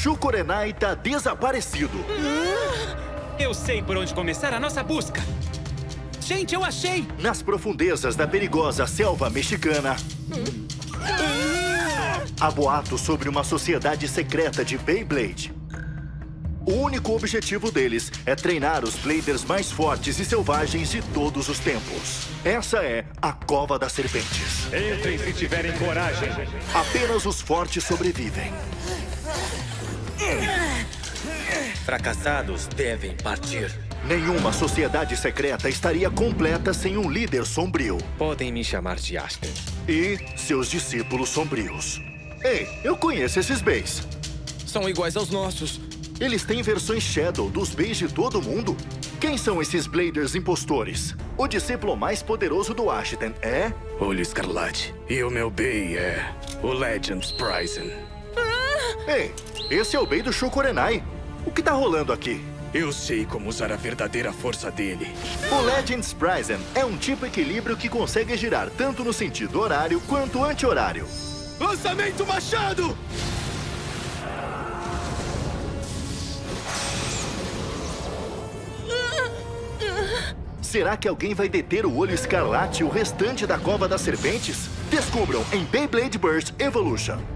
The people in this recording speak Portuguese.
Shukurenai tá desaparecido. Eu sei por onde começar a nossa busca. Gente, eu achei! Nas profundezas da perigosa selva mexicana, há boatos sobre uma sociedade secreta de Beyblade. O único objetivo deles é treinar os Bladers mais fortes e selvagens de todos os tempos. Essa é a Cova das Serpentes. Entrem se tiverem coragem. Apenas os fortes sobrevivem. Fracassados devem partir. Nenhuma sociedade secreta estaria completa sem um líder sombrio. Podem me chamar de Ashton. E seus discípulos sombrios. Ei, eu conheço esses Bays. São iguais aos nossos. Eles têm versões Shadow dos Bays de todo mundo? Quem são esses Bladers impostores? O discípulo mais poderoso do Ashton é... Olho Escarlate. E o meu Bay é o Legends Prison. Ei, esse é o Bay do Shukurenai. O que tá rolando aqui? Eu sei como usar a verdadeira força dele. O Legends Prison é um tipo equilíbrio que consegue girar tanto no sentido horário quanto anti-horário. Lançamento Machado! Será que alguém vai deter o Olho Escarlate e o restante da Cova das Serpentes? Descubram em Beyblade Burst Evolution.